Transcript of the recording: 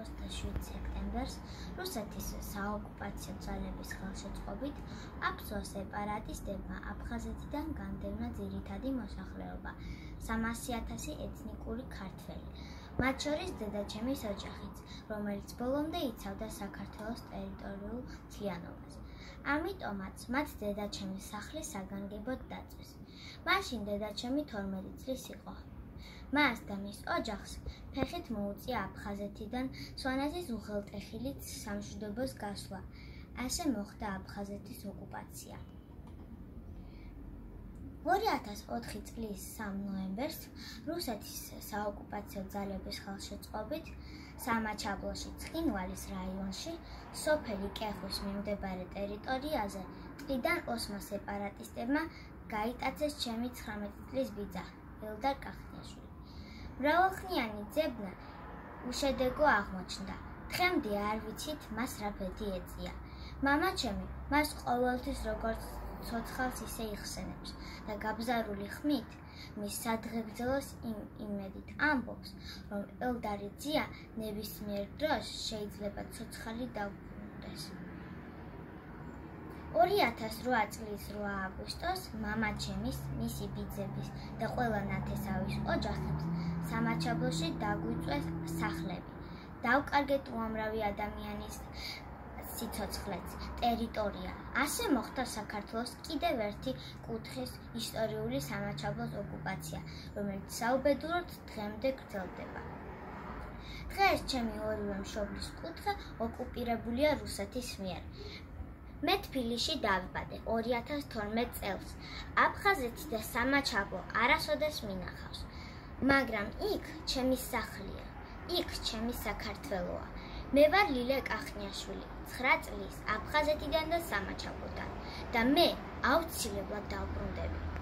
27 სექტემბერს რუსეთის საოკუპაციო ძალების ხელშეწყობით აფსოს სეპარატისტებმა აფხაზეთიდან განდევნა ძირითადი მოსახლეობა 300,000 ეთნიკური ქართველი, მათ შორის დედაჩემის ოჯახიც, რომელიც ბოლომდე იცავდა საქართველოს ტერიტორიულ მთლიანობას. ამიტომაც მათ დედაჩემის სახლი საგანგებოდ დაწვეს. მაშინ დედაჩემი 12 წლის იყო. მას და მის ოჯახს ფეხით მოუწია აფხაზეთიდან სვანეთის უღელტეხილით სამშვიდობოს გასვლა. ასე მოხდა აფხაზეთის ოკუპაცია. 2004 წლის 3 ნოემბერს რუსეთის საოკუპაციო ძალების ხელშეწყობით სამაჩაბლოში ცხინვალის რაიონში სოფელი კეხვის მიმდებარე ტერიტორიაზე ტყიდან ოსმა სეპარატისტებმა გაიტაცეს ჩემი 19 წლის ბიძა ელდარ კახნიაშვილი. მრავალხნიანი ძებნა უშედეგო აღმოჩნდა. დღემდე არ ვიცით მას რა ბედი ეწია. მამაჩემი მას ყოველთვის როგორც ცოცხალს ისე იხსენებს და გაბზარული ხმით მის სადღეგრძელოს იმედით ამბობს, რომ ელდარი ძია ნებისმიერ დროს შეიძლება ცოცხალი დაუბრუნდეს. 2008 წლის 8 აგვისტოს მამაჩემის, მისი ბიძების და ყველა ნათესავის ოჯახებს სამაჩაბლოში დაგვიწვეს სახლები. დავკარგეთ უამრავი ადამიანის სიცოცხლეც, ტერიტორია. ასე მოხდა საქართველოს კიდევ ერთი კუთხის ისტორიული სამაჩაბლოს ოკუპაცია, რომელიც საუბედუროდ დღემდე გრძელდება. დღეს ჩემი ორივე მშობლის კუთხე ოკუპირებულია რუსეთის მიერ. მე თბილისში დავიბადე 2012 წელს. აფხაზეთი და სამაჩაბლო არასოდეს მინახავს, მაგრამ იქ ჩემი სახლია, იქ ჩემი საქართველოა. მე ვარ ლილე კახნიაშვილი, 9 წლის აფხაზეთიდან და სამაჩაბლოდან და მე აუცილებლად დავბრუნდები.